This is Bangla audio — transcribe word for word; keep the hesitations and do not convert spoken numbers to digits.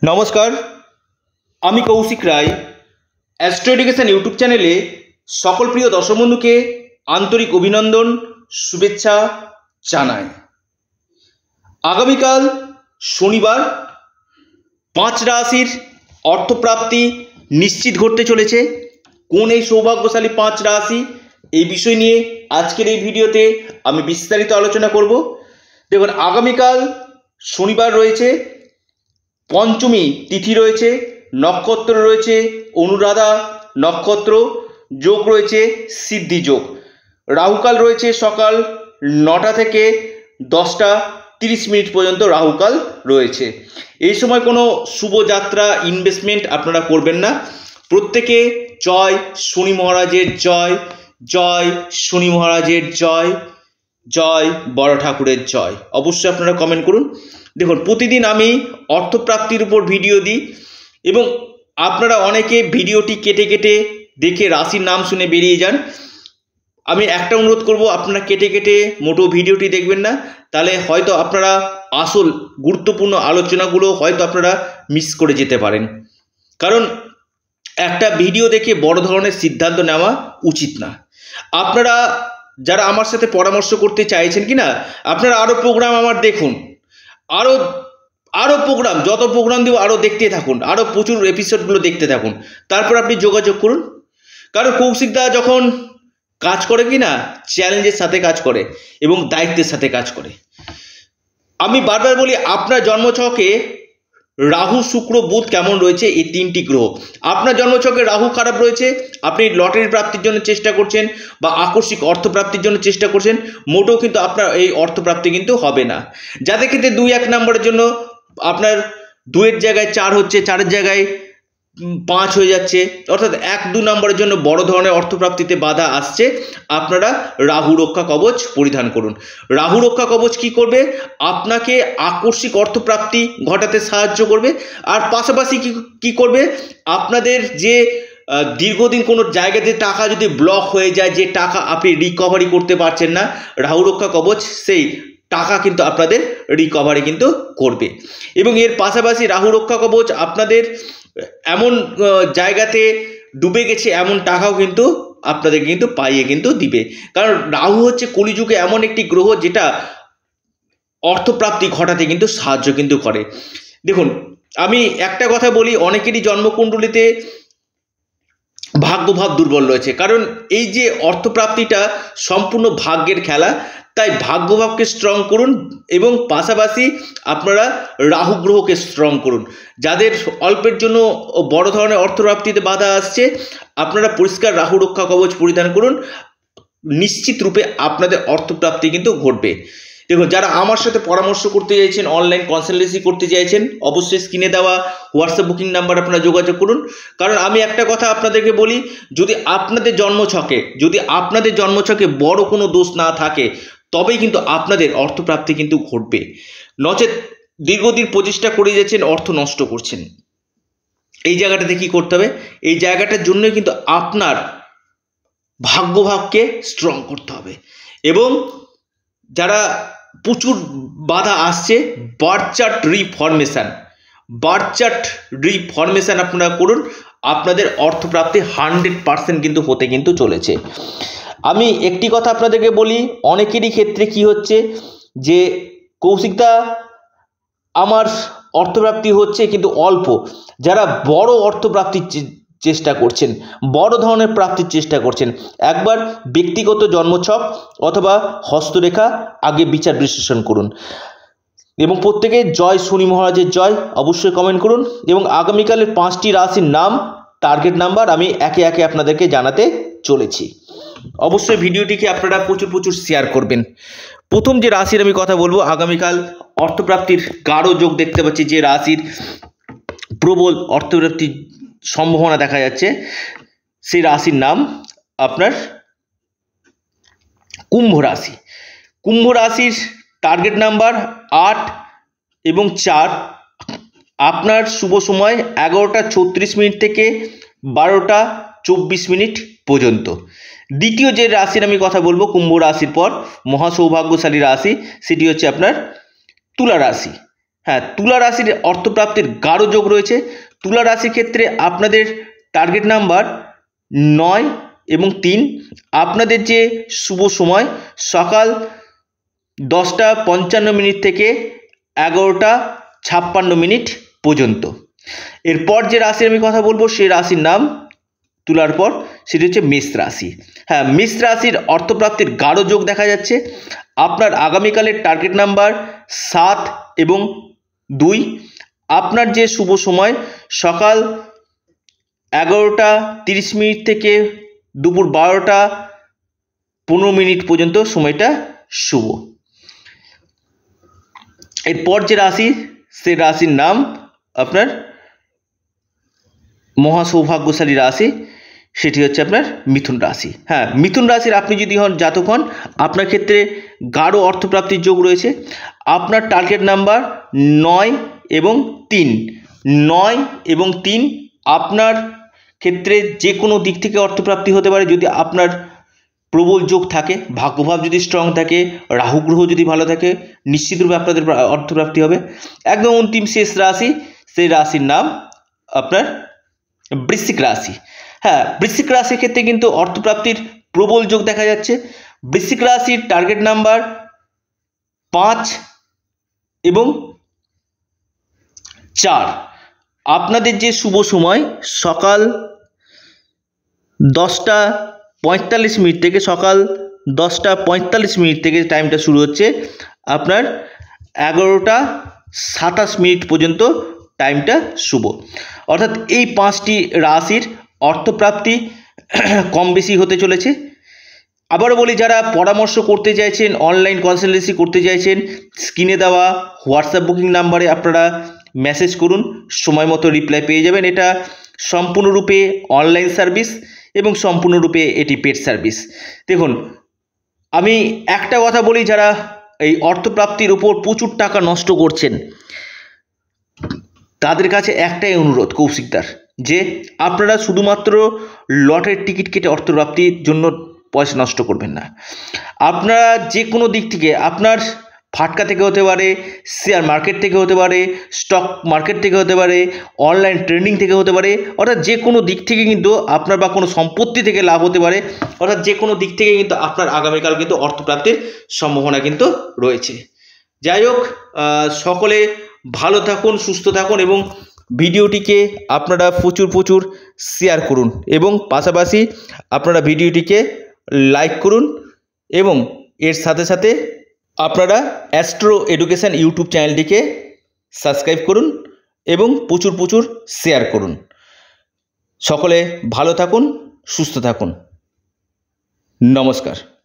নমস্কার, আমি Kaushik Roy. Astro Education YouTube চ্যানেলে সকল প্রিয় দর্শক বন্ধুকে আন্তরিক অভিনন্দন, শুভেচ্ছা জানাই। আগামীকাল শনিবার পাঁচ রাশির অর্থপ্রাপ্তি নিশ্চিত ঘটতে চলেছে। কোন এই সৌভাগ্যশালী পাঁচ রাশি, এই বিষয় নিয়ে আজকের এই ভিডিওতে আমি বিস্তারিত আলোচনা করব। দেখুন, আগামীকাল শনিবার রয়েছে, পঞ্চমী তিথি রয়েছে, নক্ষত্র রয়েছে অনুরাধা নক্ষত্র, যোগ রয়েছে সিদ্ধি যোগ, রাহুকাল রয়েছে সকাল নটা থেকে দশটা তিরিশ মিনিট পর্যন্ত রাহুকাল রয়েছে। এই সময় কোনো শুভযাত্রা ইনভেস্টমেন্ট আপনারা করবেন না। প্রত্যেকে জয় শনি মহারাজের জয়, জয় শনি মহারাজের জয়, জয় বড় ঠাকুরের জয় অবশ্যই আপনারা কমেন্ট করুন। দেখুন, প্রতিদিন আমি অর্থপ্রাপ্তির উপর ভিডিও দিই এবং আপনারা অনেকে ভিডিওটি কেটে কেটে দেখে রাশির নাম শুনে বেরিয়ে যান। আমি একটা অনুরোধ করব, আপনারা কেটে কেটে মোটো ভিডিওটি দেখবেন না, তাহলে হয়তো আপনারা আসল গুরুত্বপূর্ণ আলোচনাগুলো হয়তো আপনারা মিস করে যেতে পারেন। কারণ একটা ভিডিও দেখে বড় ধরনের সিদ্ধান্ত নেওয়া উচিত না। আপনারা যারা আমার সাথে পরামর্শ করতে চাইছেন কি না, আপনারা আরও প্রোগ্রাম আমার দেখুন, আরও আরও প্রোগ্রাম, যত প্রোগ্রাম দিব আরও দেখতে থাকুন, আরও প্রচুর এপিসোডগুলো দেখতে থাকুন, তারপর আপনি যোগাযোগ করুন। কারণ কৌশিকদা যখন কাজ করে কি না, চ্যালেঞ্জের সাথে কাজ করে এবং দায়িত্বের সাথে কাজ করে। আমি বারবার বলি, আপনার জন্মছকে রাহু শুক্র বুধ কেমন রয়েছে, এই তিনটি গ্রহ। আপনার জন্মছকে রাহু খারাপ রয়েছে, আপনি লটারি প্রাপ্তির জন্য চেষ্টা করছেন বা আকস্মিক অর্থপ্রাপ্তির জন্য চেষ্টা করছেন, মোটেও কিন্তু আপনার এই অর্থপ্রাপ্তি কিন্তু হবে না। যাদের ক্ষেত্রে দুই এক নম্বরের জন্য আপনার দুয়ের জায়গায় চার হচ্ছে, চারের জায়গায় পাঁচ হয়ে যাচ্ছে, অর্থাৎ এক দু নম্বরের জন্য বড় ধরনের অর্থপ্রাপ্তিতে বাধা আসছে, আপনারা রাহু রক্ষা কবচ পরিধান করুন। রাহু রক্ষা কবচ কি করবে? আপনাকে আকস্মিক অর্থপ্রাপ্তি ঘটাতে সাহায্য করবে। আর পাশাপাশি কি কি করবে? আপনাদের যে দীর্ঘদিন কোনো জায়গাতে টাকা যদি ব্লক হয়ে যায়, যে টাকা আপনি রিকভারি করতে পারছেন না, রাহু রক্ষা কবচ সেই টাকা কিন্তু আপনাদের রিকভারি কিন্তু করবে। এবং এর পাশাপাশি রাহু রক্ষা কবচ আপনাদের এমন জায়গাতে ডুবে গেছে এমন টাকাও কিন্তু আপনাদের কিন্তু পাইয়ে কিন্তু দিবে। কারণ রাহু হচ্ছে কলিযুগে এমন একটি গ্রহ যেটা অর্থপ্রাপ্তি ঘটাতে কিন্তু সাহায্য কিন্তু করে। দেখুন, আমি একটা কথা বলি, অনেকেরই জন্মকুণ্ডলিতে ভাগ্যভাব দুর্বল রয়েছে, কারণ এই যে অর্থপ্রাপ্তিটা সম্পূর্ণ ভাগ্যের খেলা। তাই ভাগ্যভাবকে স্ট্রং করুন এবং পাশাপাশি আপনারা রাহু গ্রহকে স্ট্রং করুন। যাদের অল্পের জন্য বড় ধরনের অর্থপ্রাপ্তিতে বাধা আসছে, আপনারা পরিষ্কার রাহু রক্ষা কবচ পরিধান করুন, নিশ্চিত রূপে আপনাদের অর্থপ্রাপ্তি কিন্তু ঘটবে। দেখুন, যারা আমার সাথে পরামর্শ করতে চাইছেন, অনলাইন কনসালটেন্সি করতে চাইছেন, অবশ্যই স্ক্রিনে দেওয়া হোয়াটসঅ্যাপ বুকিং নাম্বার আপনারা যোগাযোগ করুন। কারণ আমি একটা কথা আপনাদেরকে বলি, যদি আপনাদের জন্মছকে যদি আপনাদের জন্মছকে বড় কোনো দোষ না থাকে, তবেই কিন্তু আপনাদের অর্থপ্রাপ্তি কিন্তু ঘটবে। নচেত দীর্ঘদিন প্রচেষ্টা করে যাচ্ছেন, অর্থ নষ্ট করছেন। এই জায়গাটাতে কি করতে হবে? এই জায়গাটার জন্য কিন্তু আপনার ভাগ্যভাবকে স্ট্রং করতে হবে। এবং যারা প্রচুর বাধা আসছে, birth chart reformation birth chart reformation আপনারা করুন, আপনাদের অর্থপ্রাপ্তি হান্ড্রেড পার্সেন্ট কিন্তু হতে কিন্তু চলেছে। আমি একটি কথা আপনাদেরকে বলি, অনেকেরই ক্ষেত্রে কি হচ্ছে যে কৌশিকদা আমার অর্থপ্রাপ্তি হচ্ছে কিন্তু অল্প। যারা বড় অর্থপ্রাপ্তির চেষ্টা করছেন, বড় ধরনের প্রাপ্তির চেষ্টা করছেন, একবার ব্যক্তিগত জন্মছক অথবা হস্তরেখা আগে বিচার বিশ্লেষণ করুন। এবং প্রত্যেকে জয় শনি মহারাজের জয় অবশ্যই কমেন্ট করুন। এবং আগামীকালের পাঁচটি রাশির নাম, টার্গেট নাম্বার আমি একে একে আপনাদেরকে জানাতে চলেছি। অবশ্যই ভিডিওটিকে আপনারা প্রচুর প্রচুর শেয়ার করবেন। প্রথম যে রাশির আমি কথা বলবো, আগামীকাল অর্থপ্রাপ্তির গাঢ় যোগ দেখতে পাচ্ছি, যে রাশির প্রবল অর্থপ্রাপ্তির সম্ভাবনা দেখা যাচ্ছে, সেই রাশির নাম আপনার কুম্ভ রাশি। কুম্ভ রাশির টার্গেট নাম্বার আট এবং চার। আপনার শুভ সময় এগারোটা ছত্রিশ মিনিট থেকে বারোটা চব্বিশ মিনিট পর্যন্ত। দ্বিতীয় যে রাশির আমি কথা বলবো কুম্ভ রাশির পর মহা সৌভাগ্যশালী রাশি, সেটি হচ্ছে আপনার তুলা রাশি। হ্যাঁ, তুলা রাশির অর্থপ্রাপ্তির গাঢ় যোগ রয়েছে। তুলা রাশির ক্ষেত্রে আপনাদের টার্গেট নাম্বার নয় এবং তিন। আপনাদের যে শুভ সময় সকাল দশটা পঞ্চান্ন মিনিট থেকে এগারোটা ছাপ্পান্ন মিনিট পর্যন্ত। এরপর যে রাশির আমি কথা বলবো সেই রাশির নাম তুলার পর সেটি হচ্ছে মেষ রাশি। হ্যাঁ, মেষ রাশির অর্থপ্রাপ্তির গাঢ় যোগ দেখা যাচ্ছে। আপনার আগামীকালের টার্গেট নাম্বার সাত এবং দুই। আপনার যে শুভ সময় সকাল এগারোটা তিরিশ মিনিট থেকে দুপুর বারোটা পনেরো মিনিট পর্যন্ত সময়টা শুভ। এরপর যে রাশি সে রাশির নাম আপনার মহা সৌভাগ্যশালী রাশি, সেটি হচ্ছে আপনার মিথুন রাশি। হ্যাঁ, মিথুন রাশির আপনি যদি হন জাতক হন, আপনার ক্ষেত্রে গাঢ় অর্থপ্রাপ্তির যোগ রয়েছে। আপনার টার্গেট নাম্বার নয় এবং তিন। নয় এবং তিন আপনার ক্ষেত্রে যে কোনো দিক থেকে অর্থপ্রাপ্তি হতে পারে যদি আপনার প্রবল যোগ থাকে, ভাগ্যভাব যদি স্ট্রং থাকে, রাহু গ্রহ যদি ভালো থাকে, নিশ্চিতরূপে আপনাদের অর্থপ্রাপ্তি হবে। একদম অন্তিম শেষ রাশি, সেই রাশির নাম আপনার বৃশ্চিক রাশি। হ্যাঁ, বৃশ্চিক রাশির ক্ষেত্রে কিন্তু অর্থপ্রাপ্তির প্রবল যোগ দেখা যাচ্ছে। বৃশ্চিক রাশির টার্গেট নাম্বার পাঁচ এবং চার। আপনাদের যে শুভ সময় সকাল দশটা পঁয়তাল্লিশ মিনিট থেকে সকাল দশটা পঁয়তাল্লিশ মিনিট থেকে টাইমটা শুরু হচ্ছে আপনার এগারোটা সাতাশ মিনিট পর্যন্ত টাইমটা শুভ। অর্থাৎ এই পাঁচটি রাশির অর্থপ্রাপ্তি কম বেশি হতে চলেছে। আবারও বলি, যারা পরামর্শ করতে চাইছেন, অনলাইন কনসালটেন্সি করতে চাইছেন, স্ক্রিনে দেওয়া হোয়াটসঅ্যাপ বুকিং নাম্বারে আপনারা মেসেজ করুন, সময় মতো রিপ্লাই পেয়ে যাবেন। এটা সম্পূর্ণরূপে অনলাইন সার্ভিস এবং সম্পূর্ণরূপে এটি পেড সার্ভিস। দেখুন, আমি একটা কথা বলি, যারা এই অর্থপ্রাপ্তির উপর প্রচুর টাকা নষ্ট করছেন তাদের কাছে একটাই অনুরোধ কৌশিকদার, যে আপনারা শুধুমাত্র লটের টিকিট কেটে অর্থপ্রাপ্তির জন্য পয়সা নষ্ট করবেন না। আপনারা যে কোনো দিক থেকে, আপনার ফাটকা থেকে হতে পারে, শেয়ার মার্কেট থেকে হতে পারে, স্টক মার্কেট থেকে হতে পারে, অনলাইন ট্রেডিং থেকে হতে পারে, অর্থাৎ যে কোনো দিক থেকে কিন্তু আপনার বা কোনো সম্পত্তি থেকে লাভ হতে পারে, অর্থাৎ যে কোনো দিক থেকে কিন্তু আপনার আগামীকাল কিন্তু অর্থপ্রাপ্তির সম্ভাবনা কিন্তু রয়েছে। যাই হোক, সকলে ভালো থাকুন, সুস্থ থাকুন এবং ভিডিওটিকে আপনারা প্রচুর প্রচুর শেয়ার করুন এবং পাশাপাশি আপনারা ভিডিওটিকে লাইক করুন এবং এর সাথে সাথে আপনারা অ্যাস্ট্রো এডুকেশন ইউটিউব চ্যানেলটিকে সাবস্ক্রাইব করুন এবং প্রচুর প্রচুর শেয়ার করুন। সকলে ভালো থাকুন, সুস্থ থাকুন। নমস্কার।